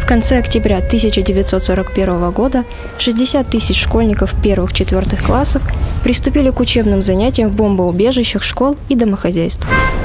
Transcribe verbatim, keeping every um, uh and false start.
конце октября тысяча девятьсот сорок первого года шестьдесят тысяч школьников первых-четвертых классов приступили к учебным занятиям в бомбоубежищах школ и домохозяйств.